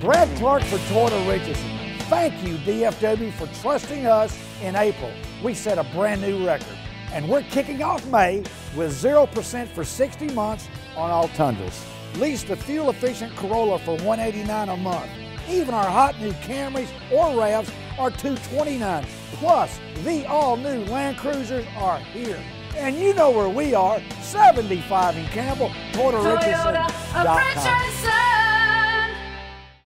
Brad Clark for Toyota Richardson. Thank you, DFW, for trusting us in April. We set a brand new record. And we're kicking off May with 0% for 60 months on all Tundras. Lease the fuel-efficient Corolla for $189 a month. Even our hot new Camrys or RAVs are $229. Plus, the all-new Land Cruisers are here. And you know where we are, 75 in Campbell, ToyotaRichardson.com.